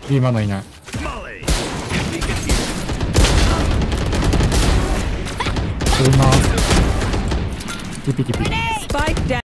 今のいない。車。キピキピ。